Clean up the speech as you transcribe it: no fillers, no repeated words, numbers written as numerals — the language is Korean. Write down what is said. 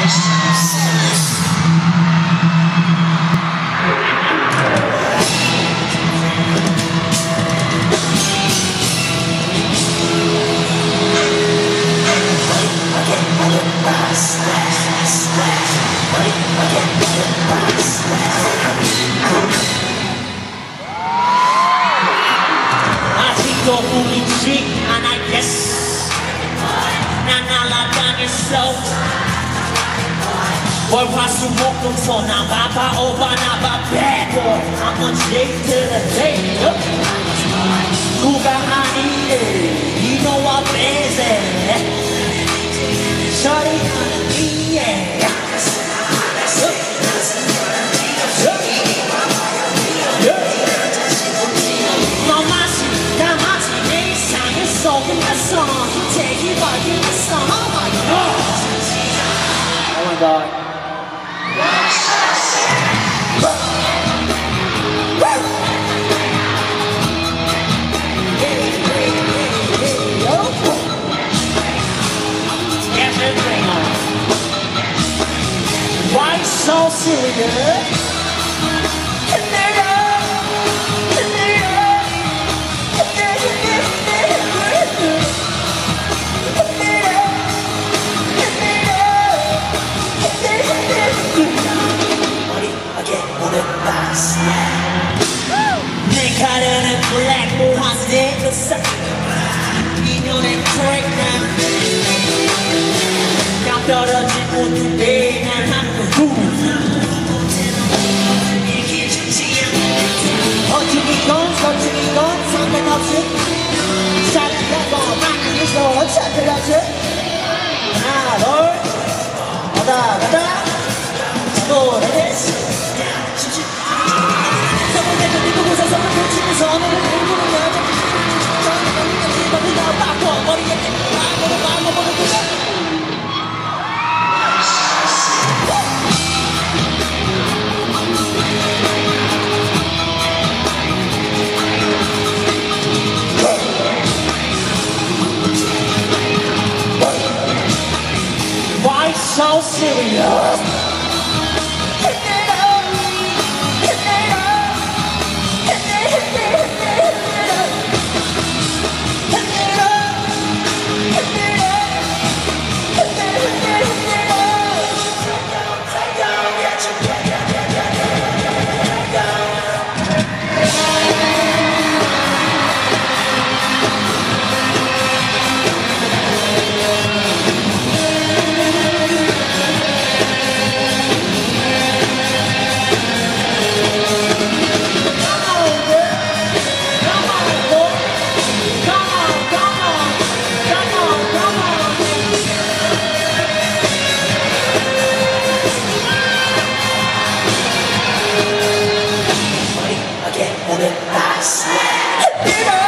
아직도 보이지 않았겠어. 난 날아다녔어. 월화수목금토 나봐봐 오바 나봐 bad boy I'm on J to the day. 누가 아니래 You know I'm busy. Shawty on me, yeah. 너마시 다마시 내 이상의 속임했어. 대기 발견했어. Oh my god. Oh my god. Why so serious? 내 가려는 블랙 모하세 인연의 트랙 양 떨어진 모두에 난 한국 어떻게건 서툴이건 상관없이 샷하고 막히면서 샷들었지 하나 둘 가다 가다 노래됐어 Why so serious? Again, on it, I swear.